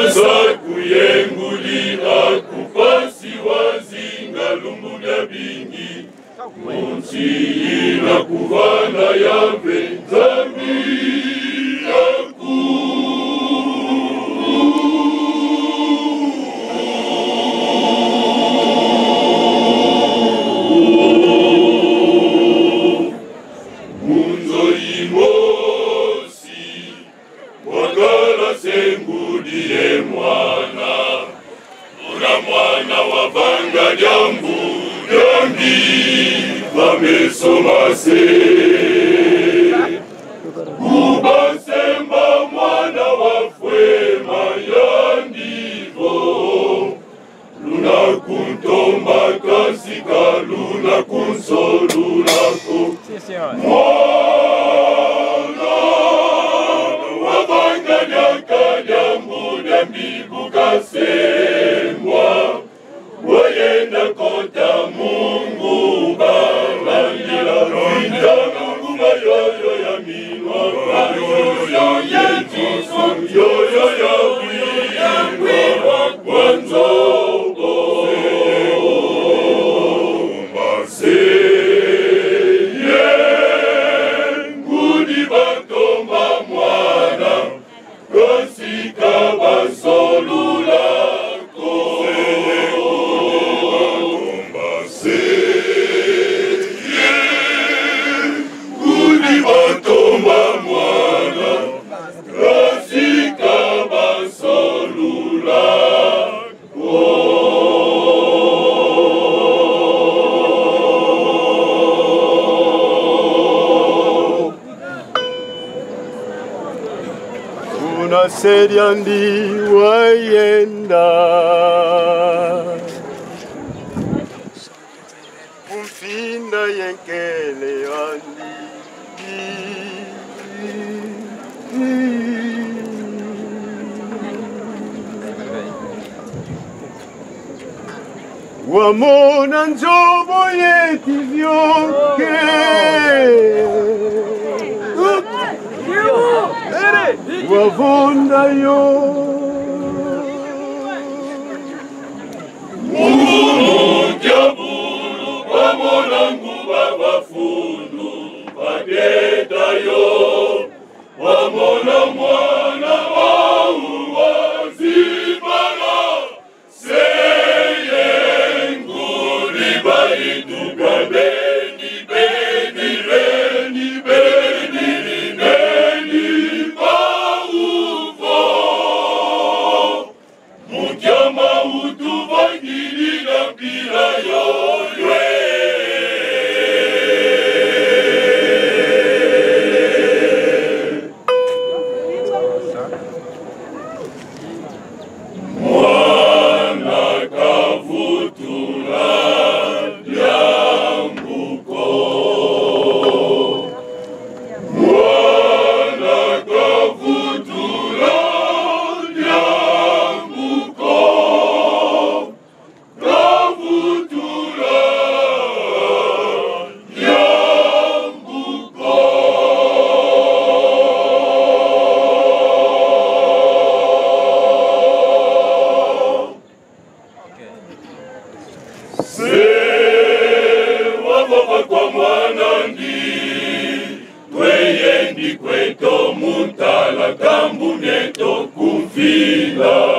Sakuyenguli akupasi wazinga lumbu bya bingi Munsi ina kuvana yabe nzambi yaku Munzo imosi Wakala sengudie mwana Una mwana wavanga jambu Jambi Vamesomase Kubasemba mwana wafwe mayandivo Luna kuntomba kasika Luna kunsolulako Mwana wavanga nyakanyambu Jambi kukasemwa Wayenda kota Mungu Balandila Vinja Mungu Mayoyo ya minwa Mayoyo ya jiso Yoyo ya wingwa Wanzobo Mbaseye Ngudi batomba mwana Kasika basolula Batomba mwana Kasika basolula Una seria ndi wayenda Umfinda yenkele andi Wamona njobo yetivyoke Wavonda yo Mujabulu Wamona nguba wafundu Padeta yo Wamona mwana au wazibala Seye nguli baituka beni beni beni beni beni paufo Mukyama utuvangili na pila yoywe Kwa mwanandi Tweyendi kweto mutala Kambu neto kumfila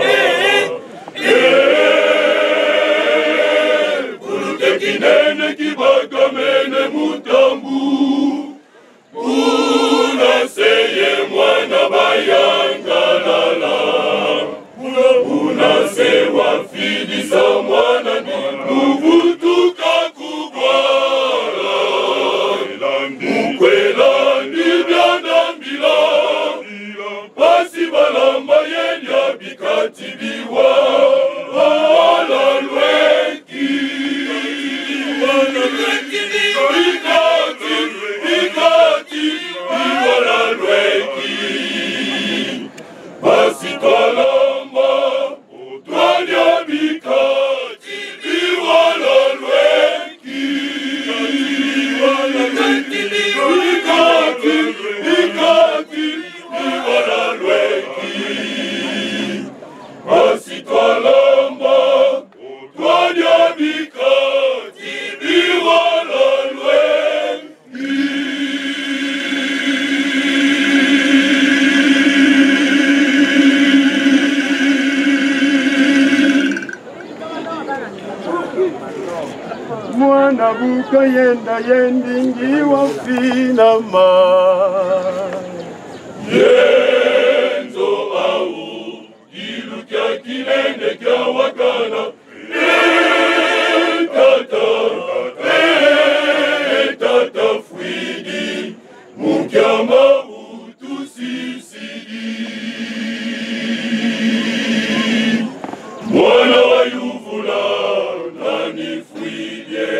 Kuluke kinene kibagamene mutambu Unaseye mwana bayangalala Unasewa fidisa mwana ni kuvutuka Bikatibiwa wala lweki Bikati wala lweki Basi kalamba Utwanya bikati kayenda yendingi wafinama Yenzo au Ilu kya kinene kya wakana Tata Fwidi Mukyama utusisidi Mwana wa yuvula nani Fwidye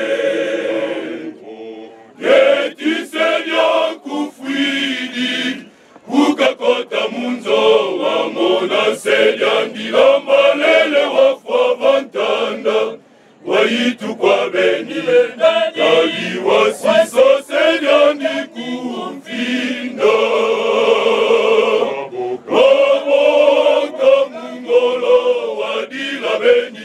Yetisenya kufwidi Ukakota munzo wa mona seja ndila malele wafwa vantanda Waitu kwa beni Kali wasiso seja ndi kufinda Kaboka mungolo wadila beni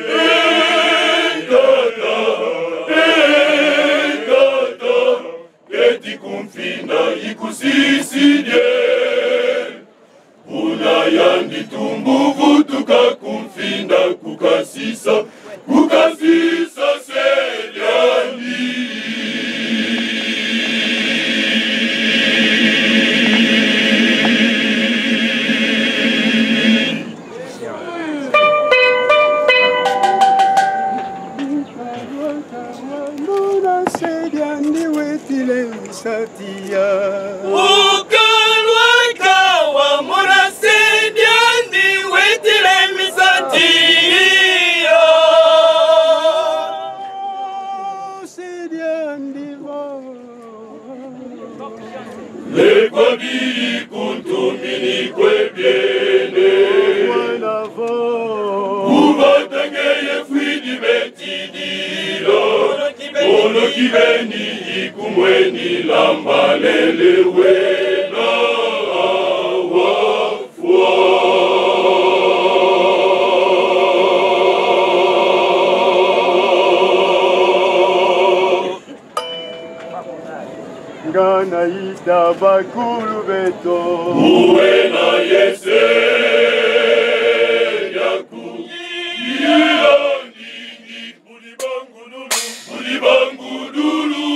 Ekata Eti kumfinda ikusisidye Unayandi tumbuvu tukakumfinda kukasisa sejani Muna sejani wetile msatia Ukalwaka wa muna sejani wetile misatia sejani Lekwa bili kuntumini kwebyene wanavo Ubatangeye Fwidi betidilo Ono kibeni ikumweni lambalele wena wafwa Ngana ita bakulu beto Uwena yese yaku Yandingi Bulibangudulu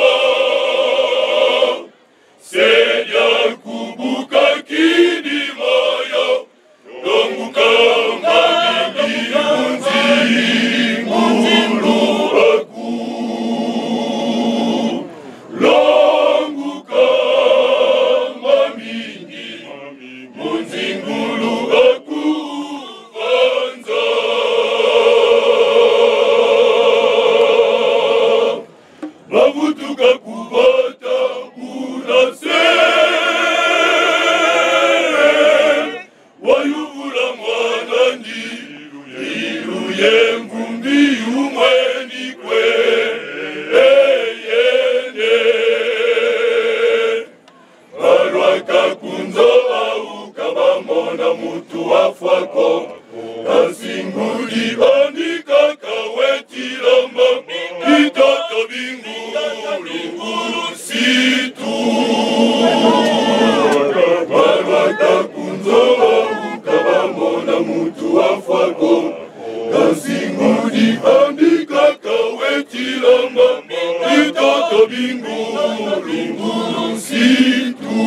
Seja kubuka kidimaya Donguka mbingi munzingulu aku Longuka mamingi munzingulu aku vanza Mavutuka kubata unase Wayuvula mwanandi Iluye mvumbi umweni kwe Eyene Barwaka kunzo au kabamona mutu wafwako Kasinguli andika kawetilamba Itoto bingu situ Barwaka kunzo au kabamona mutu wafwako Kasinguli andika kawetilamba Itoto bingu situ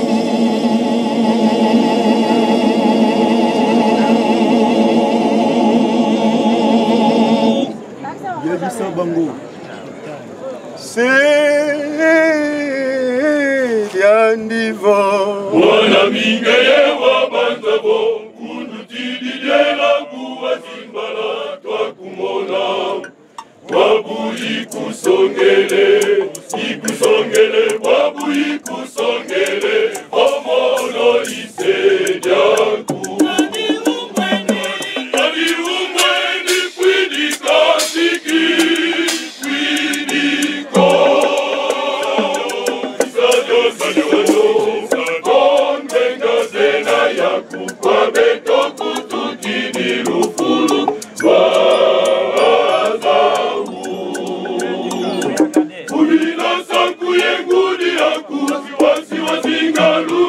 Yebisa bango Sediandivo Wana mingeye wabanzabo Kundutididela kuwa zimbala Twakumona Wabu ikusongele Wabu ikusongele Omono isejaku Adiumweni kwidi kasiki Kwidiko Sajo Konvenga zena yaku Kwa beto kututini rufulu Wazau Ubila sanku yengudi yaku Siwasi wazingalu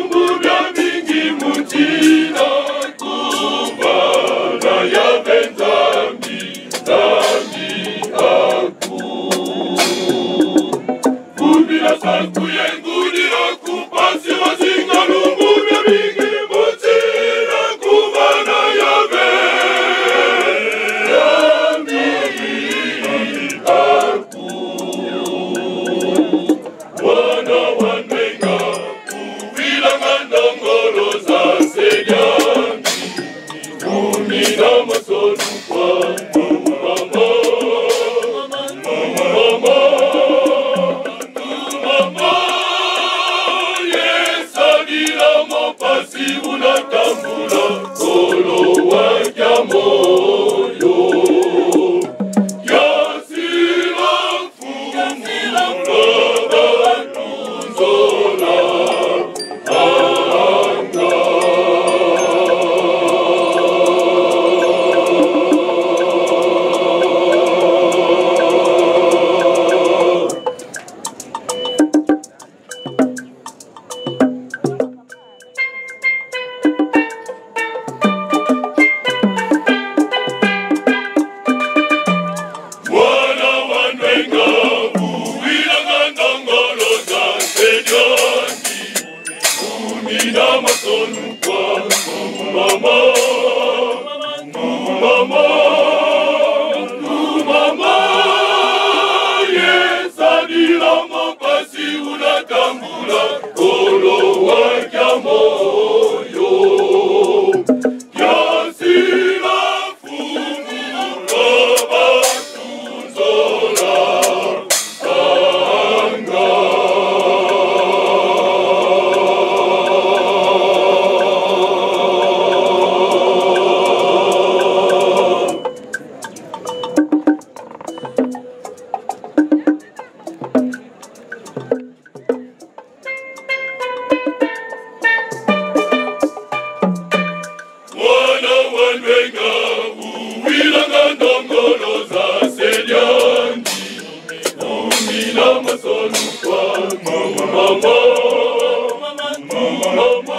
umina masonu kwa mama. Yesadira mopasi unatambula kolo wajya moyo. Yasira fungura tunzola anga. Mama,